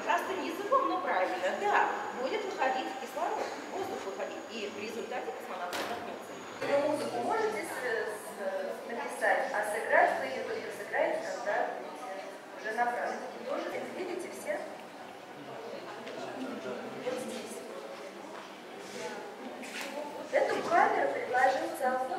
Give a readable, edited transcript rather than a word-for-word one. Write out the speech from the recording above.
простым языком, но правильно, да, будет выходить кислород, воздух выходить, и в результате космонавт задохнется. Вы музыку можете написать, а сыграть вы ее только сыграете, когда уже на практике. Тоже, видите, все? Вот здесь. Эту камеру предложил Циолковский